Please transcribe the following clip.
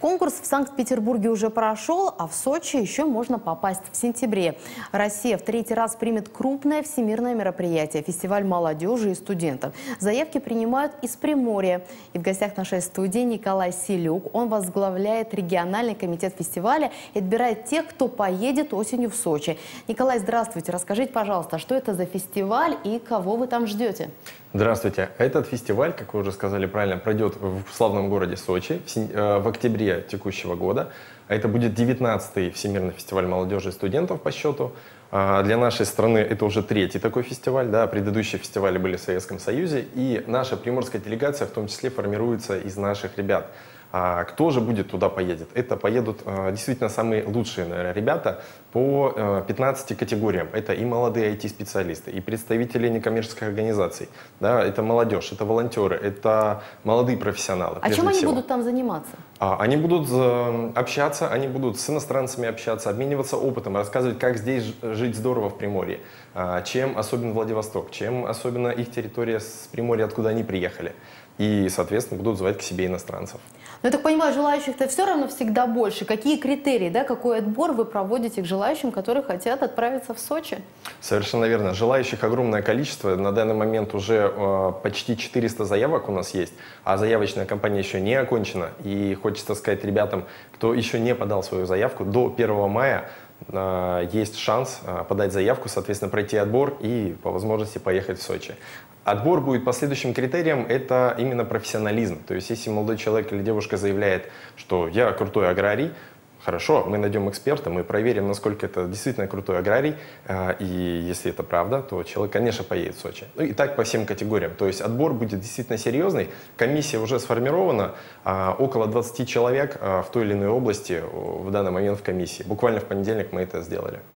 Конкурс в Санкт-Петербурге уже прошел, а в Сочи еще можно попасть в сентябре. Россия в третий раз примет крупное всемирное мероприятие – фестиваль молодежи и студентов. Заявки принимают из Приморья. И в гостях нашей студии Николай Селюк. Он возглавляет региональный комитет фестиваля и отбирает тех, кто поедет осенью в Сочи. Николай, здравствуйте. Расскажите, пожалуйста, что это за фестиваль и кого вы там ждете? Здравствуйте. Этот фестиваль, как вы уже сказали правильно, пройдет в славном городе Сочи в октябре текущего года. Это будет 19-й Всемирный фестиваль молодежи и студентов по счету. Для нашей страны это уже третий такой фестиваль. Да, предыдущие фестивали были в Советском Союзе. И наша приморская делегация в том числе формируется из наших ребят. Кто же будет туда поедет? Это поедут действительно самые лучшие, наверное, ребята по 15 категориям. Это и молодые IT-специалисты, и представители некоммерческих организаций. Да, это молодежь, это волонтеры, это молодые профессионалы. А чем они будут там заниматься? Они будут общаться, они будут с иностранцами общаться, обмениваться опытом, рассказывать, как здесь жить здорово в Приморье, чем особен Владивосток, чем особенно их территория с Приморья, откуда они приехали. И, соответственно, будут звать к себе иностранцев. Но я так понимаю, желающих-то все равно всегда больше. Какие критерии, да, какой отбор вы проводите к желающим, которые хотят отправиться в Сочи? Совершенно верно. Желающих огромное количество. На данный момент уже почти 400 заявок у нас есть, а заявочная кампания еще не окончена. И хочется сказать ребятам, кто еще не подал свою заявку, до 1 мая есть шанс подать заявку, соответственно, пройти отбор и по возможности поехать в Сочи. Отбор будет по следующим критериям, это именно профессионализм. То есть, если молодой человек или девушка заявляет, что я крутой аграрий, хорошо, мы найдем эксперта, мы проверим, насколько это действительно крутой аграрий, и если это правда, то человек, конечно, поедет в Сочи. Ну и так по всем категориям. То есть отбор будет действительно серьезный, комиссия уже сформирована, около 20 человек в той или иной области в данный момент в комиссии. Буквально в понедельник мы это сделали.